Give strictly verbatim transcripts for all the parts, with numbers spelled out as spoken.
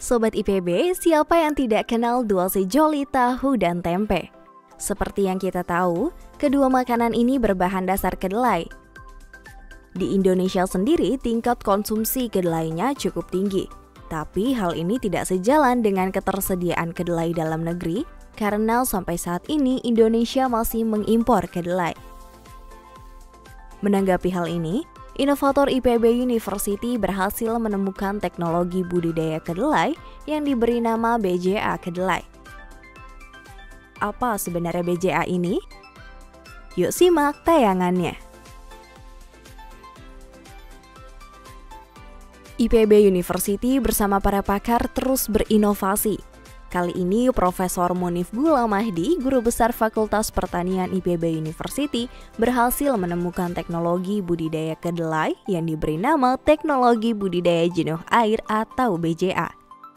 Sobat I P B, siapa yang tidak kenal dua sejoli tahu dan tempe? Seperti yang kita tahu, kedua makanan ini berbahan dasar kedelai. Di Indonesia sendiri, tingkat konsumsi kedelainya cukup tinggi. Tapi hal ini tidak sejalan dengan ketersediaan kedelai dalam negeri, karena sampai saat ini Indonesia masih mengimpor kedelai. Menanggapi hal ini, inovator I P B University berhasil menemukan teknologi budidaya kedelai yang diberi nama B J A kedelai. Apa sebenarnya B J A ini? Yuk simak tayangannya. I P B University bersama para pakar terus berinovasi. Kali ini Profesor Munif Gulamahdi, Guru Besar Fakultas Pertanian I P B University, berhasil menemukan teknologi budidaya kedelai yang diberi nama Teknologi Budidaya Jenuh Air atau B J A.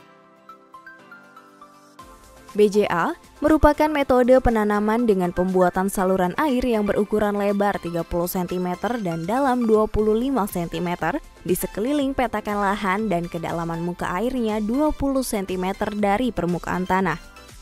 B J A merupakan metode penanaman dengan pembuatan saluran air yang berukuran lebar tiga puluh sentimeter dan dalam dua puluh lima sentimeter di sekeliling petakan lahan dan kedalaman muka airnya dua puluh sentimeter dari permukaan tanah.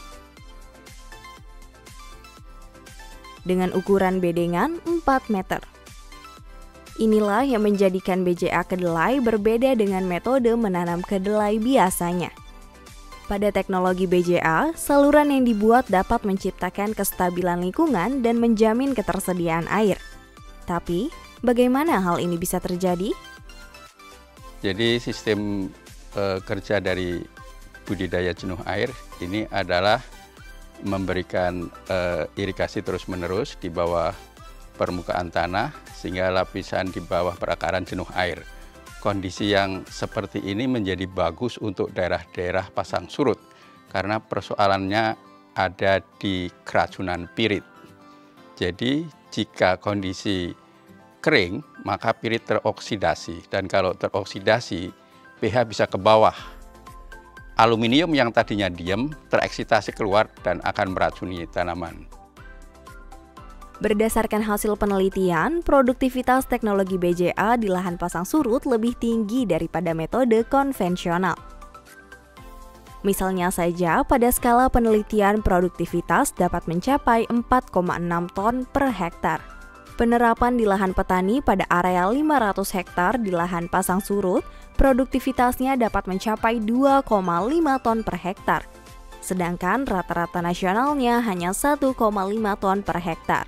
Dengan ukuran bedengan empat meter. Inilah yang menjadikan B J A kedelai berbeda dengan metode menanam kedelai biasanya. Pada teknologi B J A, saluran yang dibuat dapat menciptakan kestabilan lingkungan dan menjamin ketersediaan air. Tapi, bagaimana hal ini bisa terjadi? Jadi sistem e, kerja dari budidaya jenuh air ini adalah memberikan e, irigasi terus-menerus di bawah permukaan tanah sehingga lapisan di bawah perakaran jenuh air. Kondisi yang seperti ini menjadi bagus untuk daerah-daerah pasang surut karena persoalannya ada di keracunan pirit. Jadi jika kondisi kering maka pirit teroksidasi dan kalau teroksidasi pH bisa ke bawah. Aluminium yang tadinya diam tereksitasi keluar dan akan meracuni tanaman. Berdasarkan hasil penelitian, produktivitas teknologi B J A di lahan pasang surut lebih tinggi daripada metode konvensional. Misalnya saja, pada skala penelitian produktivitas dapat mencapai empat koma enam ton per hektar. Penerapan di lahan petani pada area lima ratus hektar di lahan pasang surut, produktivitasnya dapat mencapai dua koma lima ton per hektar. Sedangkan rata-rata nasionalnya hanya satu koma lima ton per hektar.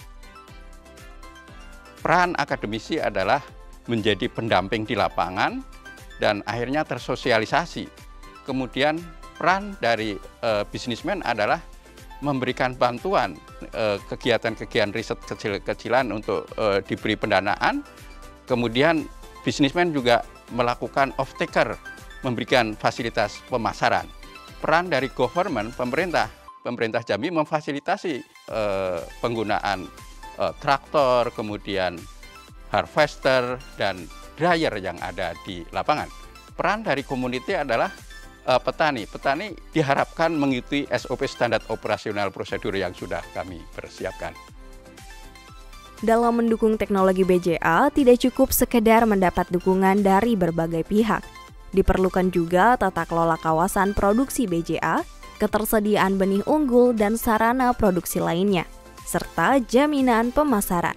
Peran akademisi adalah menjadi pendamping di lapangan dan akhirnya tersosialisasi. Kemudian peran dari e, bisnismen adalah memberikan bantuan kegiatan-kegiatan riset kecil-kecilan untuk e, diberi pendanaan. Kemudian bisnismen juga melakukan off-taker, memberikan fasilitas pemasaran. Peran dari government, pemerintah, pemerintah Jambi memfasilitasi e, penggunaan e, traktor, kemudian harvester dan dryer yang ada di lapangan. Peran dari community adalah Uh, petani. Petani diharapkan mengikuti S O P standar operasional prosedur yang sudah kami persiapkan. Dalam mendukung teknologi B J A, tidak cukup sekedar mendapat dukungan dari berbagai pihak. Diperlukan juga tata kelola kawasan produksi B J A, ketersediaan benih unggul dan sarana produksi lainnya, serta jaminan pemasaran.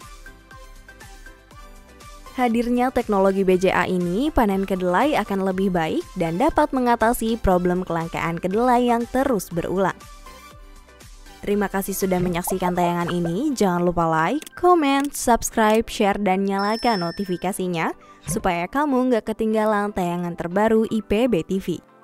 Hadirnya teknologi B J A ini, panen kedelai akan lebih baik dan dapat mengatasi problem kelangkaan kedelai yang terus berulang. Terima kasih sudah menyaksikan tayangan ini. Jangan lupa like, comment, subscribe, share, dan nyalakan notifikasinya supaya kamu nggak ketinggalan tayangan terbaru I P B T V.